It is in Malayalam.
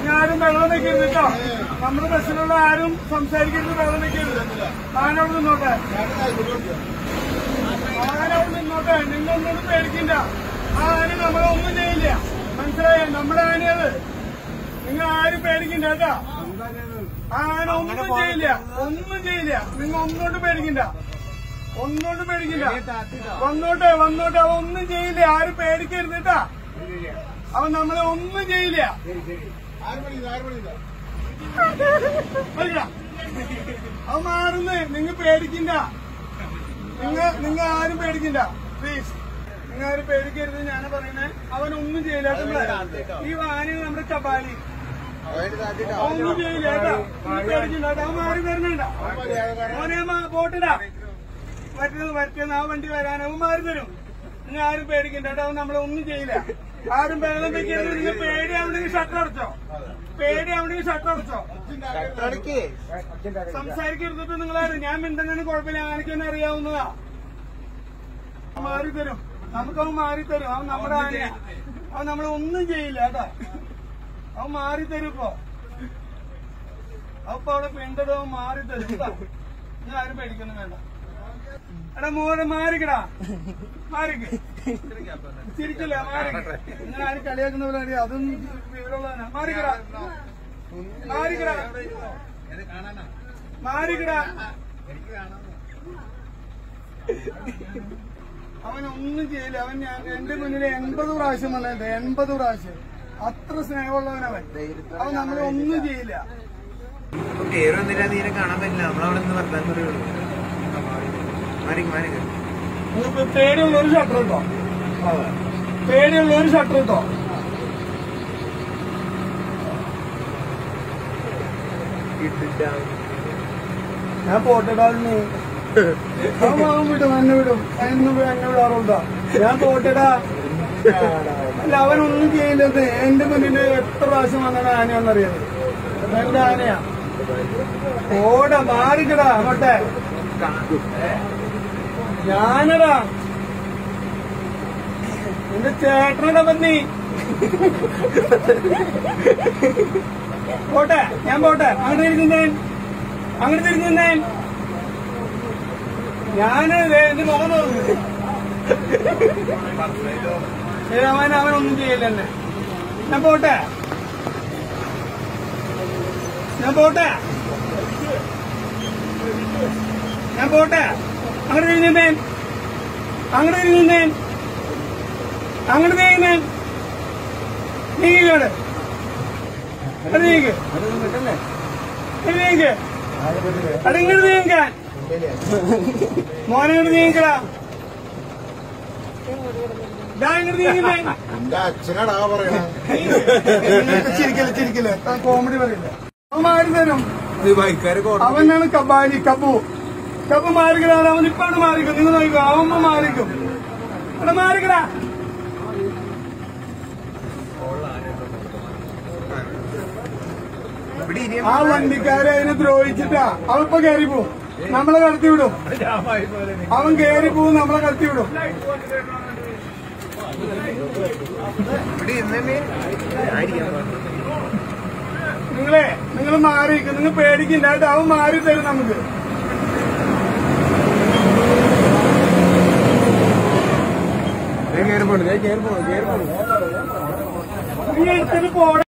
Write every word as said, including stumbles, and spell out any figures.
നിങ്ങൾ ആരും വെള്ളം നിൽക്കരുത് കേട്ടോ. നമ്മുടെ ബസ്സിലുള്ള ആരും സംസാരിക്കരുത്, വെള്ളം നിൽക്കരുത്. ആനവിടെ നിന്നോട്ടെ, ആനവിടെ നിന്നോട്ടെ. നിങ്ങളൊന്നും പേടിക്കണ്ട. ആ ആന നമ്മളെ ഒന്നും ചെയ്യില്ല, മനസ്സിലായോ? നമ്മുടെ ആനയത്. നിങ്ങൾ ആരും പേടിക്കണ്ട കേട്ടോ. ആ ആന ഒന്നും ചെയ്യില്ല, ഒന്നും ചെയ്യില്ല. നിങ്ങൾ ഒന്നോട്ട് പേടിക്കണ്ട, ഒന്നോട്ട് പേടിക്കില്ല. വന്നോട്ടെ വന്നോട്ടെ, അവൻ ഒന്നും ചെയ്യില്ല. ആരും പേടിക്കരുത് കേട്ടാ. അവൻ നമ്മളെ ഒന്നും ചെയ്യില്ല. അവൻ മാറുന്നേ, നിങ്ങൾ പേടിക്കണ്ട. നിങ്ങൾ നിങ്ങൾ ആരും പേടിക്കണ്ട, പ്ലീസ്. നിങ്ങൾ ആരും പേടിക്കരുത്, ഞാൻ പറയുന്നേ. അവനൊന്നും ചെയ്യില്ല. ഈ വാനി നമ്മുടെ കബാലി ഒന്നും ചെയ്യില്ല കേട്ടാ. പേടിക്കണ്ട കേട്ടോ. അവൻ മാറി വരുന്നുണ്ട. അവനെ പോട്ടിടാ, മറ്റേത് മറ്റേന്ന് ആ വണ്ടി വരാനവും മാറി തരും. നിങ്ങൾ ആരും പേടിക്കണ്ട കേട്ടോ. അവൻ നമ്മളെ ഒന്നും ചെയ്യില്ല. ആരും വെള്ളം വെക്കരുത്. നിങ്ങൾ പേടിയാവുണ്ടെങ്കിൽ ഷട്ടർ അടച്ചോ, പേടിയാവുണ്ടെങ്കിൽ ഷട്ടർ അടച്ചോ. സംസാരിക്കരുതിട്ട് നിങ്ങളാരും. ഞാൻ മിണ്ടെങ്കിലും കുഴപ്പമില്ല, ആനയ്ക്കൊന്നും അറിയാവുന്നതാ. മാറി തരും, നമുക്കവൻ മാറി തരും. അവൻ നമ്മുടെ ആനയാ. അവൻ നമ്മളെ ഒന്നും ചെയ്യില്ല കേട്ടോ. അവൻ മാറി തരും. ഇപ്പൊ അപ്പൊ അവിടെ പെണ്ടോ മാറി തരും കേട്ടോ. നിങ്ങൾ ആരും പേടിക്കൊന്നും വേണ്ട. എടാ മോനെ മാറിക്കടാ, മാറിക്ക്. ചിരിക്കില്ല, മാറിക്ക്. നിങ്ങൾ ആരും കളിയാക്കുന്ന പോലെ അറിയാം. അതൊന്നും വിവരമുള്ളതാണ്. മാറിക്കടാ, മാറിക്കടാ, മാറിക്കടാ. അവനൊന്നും ചെയ്യില്ല. അവൻ ഞാൻ എന്റെ മുന്നിൽ എൺപത് പ്രാവശ്യം വന്നിട്ടുണ്ട്, എൺപത് പ്രാവശ്യം. അത്ര സ്നേഹമുള്ളവനവൻ. അവൻ നമ്മളെ ഒന്നും ചെയ്യില്ല. പേരൊന്നില്ല, നീനെ കാണാൻ പറ്റില്ല. നമ്മളവിടെ നിന്ന് വർത്താൻ പറയുള്ളൂ. പേടിയുള്ള ഒരു ഷട്ടർ കിട്ടോ, പേടിയുള്ള ഒരു ഷട്ടർ കിട്ടോ. ഞാൻ പോട്ടടാന്ന് അവൻ വിടും, എന്നെ വിടും. എന്നും എന്നെ വിടാറുണ്ടോ? ഞാൻ പോട്ടടാ. അല്ല, അവനൊന്നും ചെയ്യില്ലത്. എന്റെ മുന്നിൽ എത്ര പ്രാവശ്യം വന്നത് ആനയാണെന്നറിയാം. എന്റെ ആനയാ. ഓടാ, മാറിക്കടാ അങ്ങോട്ടെ. ഞാനടാ എന്റെ ചേട്ടനടാ പന്നി. പോട്ടെ, ഞാൻ പോട്ടെ. അങ്ങോട്ട് തിരിഞ്ഞേ, അങ്ങോട്ട് തിരിഞ്ഞേ. ഞാന് എന്റെ മുഖം നോക്കുന്നു. അവൻ അവനൊന്നും ചെയ്യില്ല എന്നെ. ഞാൻ പോട്ടെ, ഞാൻ പോട്ടെ, ഞാൻ പോട്ടെ. അങ്ങോട്ട് തിരിഞ്ഞേ, അങ്ങോട്ട് തിരിഞ്ഞേ, അങ്ങോട്ട് നീങ്ങുന്നേ. നീങ്ങിക്കോട്, അത് നീക്ക്, നീക്ക്. അതിങ്ങോട്ട് നീങ്ങിക്കാൻ മോനെ, ഇങ്ങോട്ട് നീങ്ങിക്കടാ. ഇങ്ങോട്ട് നീങ്ങുന്നേ. അച്ഛനാടാ പറയണ. ചിരിക്കല് ചിരിക്കല്, കോമഡി പറയില്ല. അവൻ മാറി തരും. അവനാണ് കബാലി, കബു. കബു മാറിക്കടാ. അവൻ ഇപ്പാണ് മാറിക്കും. നിങ്ങൾ നോക്കിക്കോ, അവൻ മാറിക്കും. അവിടെ മാറിക്കടാ. ആ വണ്ടിക്കാരെ അതിനെ ദ്രോഹിച്ചിട്ടാ അവൻ ഇപ്പൊ കയറി പോവും. നമ്മളെ കടത്തി വിടും. അവൻ കയറി പോവും, നമ്മളെ കടത്തി വിടും. നിങ്ങളെ നിങ്ങൾ മാറിയിരിക്കും. നിങ്ങൾ പേടിക്കില്ല കേട്ടോ. അവൻ മാറി തരും നമുക്ക്. നീ എടുത്തിട്ട് പോടാ.